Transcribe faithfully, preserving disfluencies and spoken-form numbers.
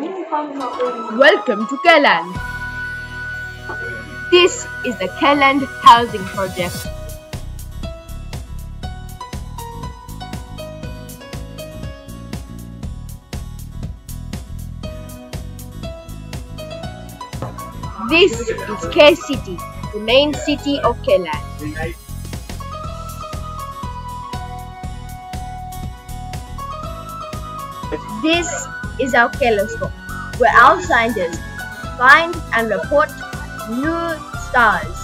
Welcome to QueLand. This is the QueLand housing project. This is K City, the main city of QueLand. This is our telescope, where our scientists find and report new stars.